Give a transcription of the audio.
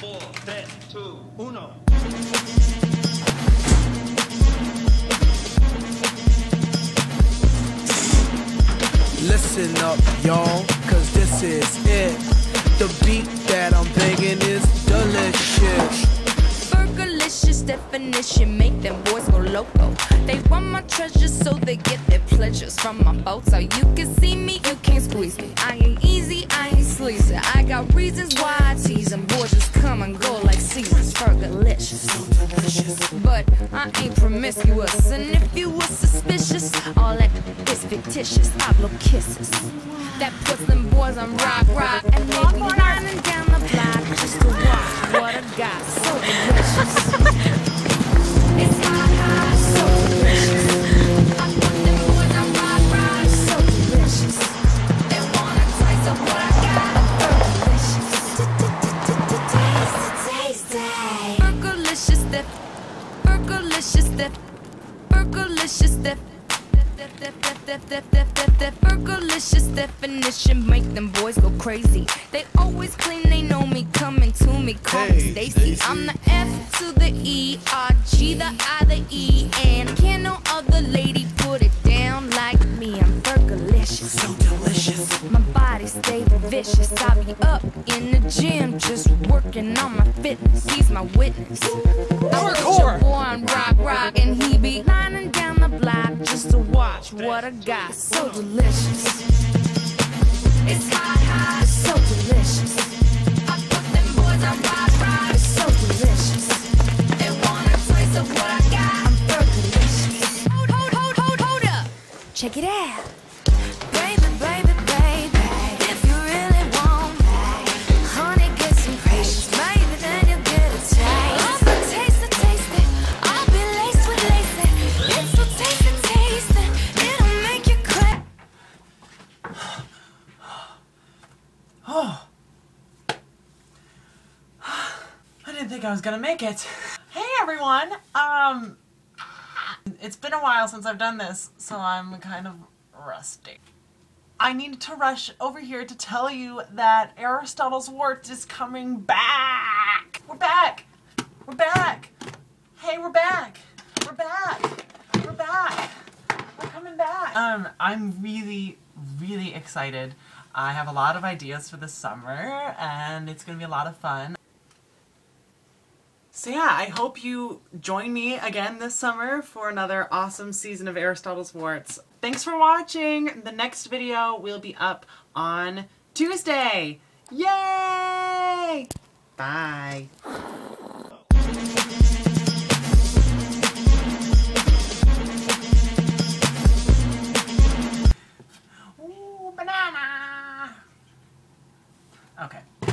4, 3, 2, 1. Listen up, y'all, cause this is it. The beat that I'm banging is delicious. Burgerlicious definition, make them boys go loco. They want my treasures so they get their pleasures from my boat. So you can see me, you can't squeeze me. I ain't easy, I ain't sleazy. I got reasons why I tease them. Boys just come and go like seasons. Burgerlicious, but I ain't promiscuous. And if you were suspicious, all that is fictitious. I blow kisses that puts them boys on rock, and they be lining down the block just to watch what I got. So delicious. It's hot, so delicious. I put them boys on rock, so delicious. They wanna taste of what I got. Burgerlicious, Burgerlicious definition, make them boys go crazy. They always claim they know me, coming to me, call me Stacy. I'm the F to the E, R, G, the I, the E, and can't no other lady put it down like me. I'm Burgerlicious, so delicious. My body stay vicious. I be up in the gym, just working on my fitness. He's my witness. I was your boy on rock, and he be lining down the block just to watch what I got. So delicious. It's hot, so delicious. I put them boys on rock, so delicious. They wanna taste of what I got. I'm Burgerlicious. Hold up. Check it out. Baby, baby, baby, if you really want, honey, get some precious. Maybe then you'll get a taste. I'll be tasty, I'll be laced with lacy. It's so tasty, it'll make you crack. Oh, I didn't think I was gonna make it. Hey everyone, it's been a while since I've done this, so I'm kind of rusty. I needed to rush over here to tell you that Aristotle's Wart is coming back. We're back. We're back. Hey, we're back. We're back. We're back. We're coming back. I'm really, really excited. I have a lot of ideas for the summer, and it's gonna be a lot of fun. So yeah, I hope you join me again this summer for another awesome season of Aristotle's Warts. Thanks for watching! The next video will be up on Tuesday! Yay! Bye! Ooh, banana! Okay.